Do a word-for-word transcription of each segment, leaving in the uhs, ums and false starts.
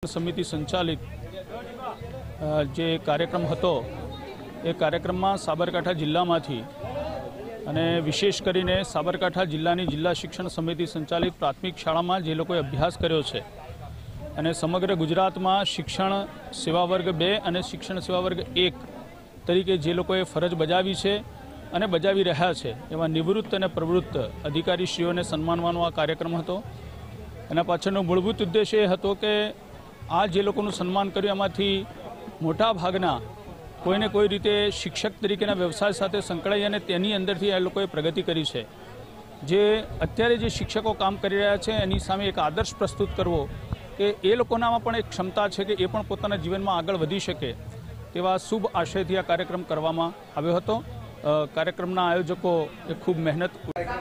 સમિતિ સંચાલિત જે કાર્યક્રમ હતો એ કાર્યક્રમમાં સાબરકાંઠા જિલ્લામાંથી અને વિશેષ કરીને સાબરકાંઠા જિલ્લાની જિલ્લા શિક્ષણ સમિતિ સંચાલિત પ્રાથમિક શાળામાં જે લોકોએ અભ્યાસ કર્યો છે અને સમગ્ર ગુજરાતમાં શિક્ષણ સેવા વર્ગ બે અને શિક્ષણ સેવા વર્ગ એક તરીકે જે લોકોએ ફરજ બજાવી છે અને બજાવી રહ્યા છે એવા નિવૃત્ત અને પ્રવૃત્ત અધિકારીશ્રીઓને સન્માનવાનો આ કાર્યક્રમ હતો। એના પાછળનો મૂળભૂત ઉદ્દેશ એ હતો કે આ જે લોકોનું સન્માન કર્યું એમાંથી મોટા ભાગના કોઈને કોઈ રીતે શિક્ષક તરીકેના વ્યવસાય સાથે સંકળાઈ અને તેની અંદરથી આ લોકોએ પ્રગતિ કરી છે। જે અત્યારે જે શિક્ષકો કામ કરી રહ્યા છે એની સામે એક આદર્શ પ્રસ્તુત કરવો કે એ લોકોનામાં પણ એક ક્ષમતા છે કે એ પણ પોતાના જીવનમાં આગળ વધી શકે તેવા શુભ આશયથી આ કાર્યક્રમ કરવામાં આવ્યો હતો। કાર્યક્રમના આયોજકો એ ખૂબ મહેનત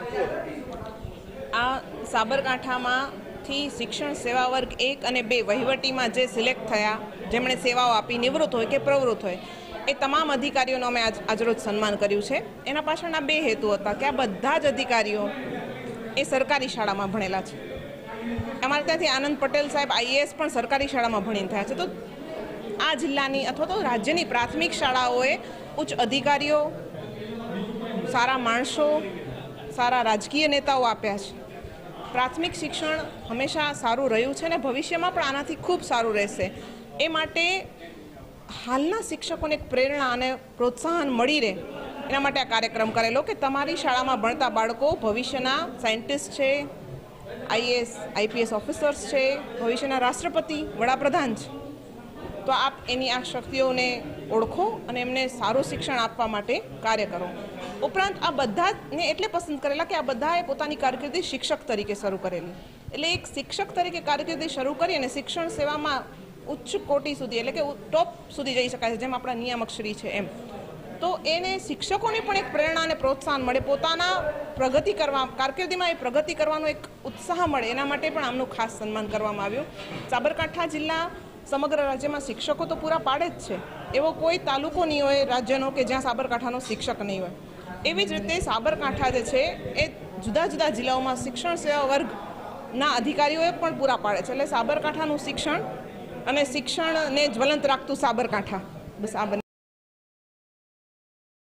આ સાબરકાંઠામાં થી शिक्षण सेवा वर्ग एक અને બે વહીવટીમાં જે સિલેક્ટ થયા જેમણે સેવાઓ આપી નિવૃત્ત હોય કે પ્રવૃત્ત હોય એ તમામ અધિકારીઓનો અમે આજ આજરોજ સન્માન કર્યું છે। એના પાછળના બે હેતુ હતા કે આ બધા જ અધિકારીઓ એ સરકારી શાળામાં ભણેલા છે। અમારે ત્યાંથી આનંદ પટેલ સાહેબ આઈએએસ પણ સરકારી શાળામાં ભણીને થયા છે। તો આ જિલ્લાની અથવા તો રાજ્યની પ્રાથમિક શાળાઓએ ઉચ્ચ અધિકારીઓ સારા માણસો સારા રાજકીય નેતાઓ આપ્યા છે। પ્રાથમિક શિક્ષણ હંમેશા સારું રહ્યું છે અને ભવિષ્યમાં પણ આનાથી ખૂબ સારું રહેશે। એ માટે હાલના શિક્ષકોને એક પ્રેરણા અને પ્રોત્સાહન મળી રહે એના માટે આ કાર્યક્રમ કરેલો કે તમારી શાળામાં ભણતા બાળકો ભવિષ્યના સાયન્ટિસ્ટ છે, આઈએએસ આઈપીએસ ઓફિસર્સ છે, ભવિષ્યના રાષ્ટ્રપતિ વડાપ્રધાન છે। તો આપ એની આ શક્તિઓને ઓળખો અને એમને સારું શિક્ષણ આપવા માટે કાર્ય કરો। ઉપરાંત આ બધાને એટલે પસંદ કરેલા કે આ બધાએ પોતાની કારકિર્દી શિક્ષક તરીકે શરૂ કરેલી। એટલે એક શિક્ષક તરીકે કારકિર્દી શરૂ કરી અને શિક્ષણ સેવામાં ઉચ્ચ કોટી સુધી એટલે કે ટોપ સુધી જઈ શકાય છે, જેમ આપણા નિયામકશ્રી છે એમ। તો એને શિક્ષકોને પણ એક પ્રેરણા અને પ્રોત્સાહન મળે, પોતાના પ્રગતિ કરવા કારકિર્દીમાં એ પ્રગતિ કરવાનો એક ઉત્સાહ મળે એના માટે પણ આમનું ખાસ સન્માન કરવામાં આવ્યું। સાબરકાંઠા જિલ્લા સમગ્ર રાજ્યમાં શિક્ષકો તો પૂરા પાડે જ છે, એવો કોઈ તાલુકો નહીં હોય રાજ્યનો કે જ્યાં સાબરકાંઠાનો શિક્ષક નહીં હોય। એવી જ રીતે સાબરકાંઠા જે છે એ જુદા જુદા જિલ્લાઓમાં શિક્ષણ સેવા વર્ગના અધિકારીઓએ પણ પૂરા પાડે છે। એટલે સાબરકાંઠાનું શિક્ષણ અને શિક્ષણને જ્વલંત રાખતું સાબરકાંઠા, બસ આ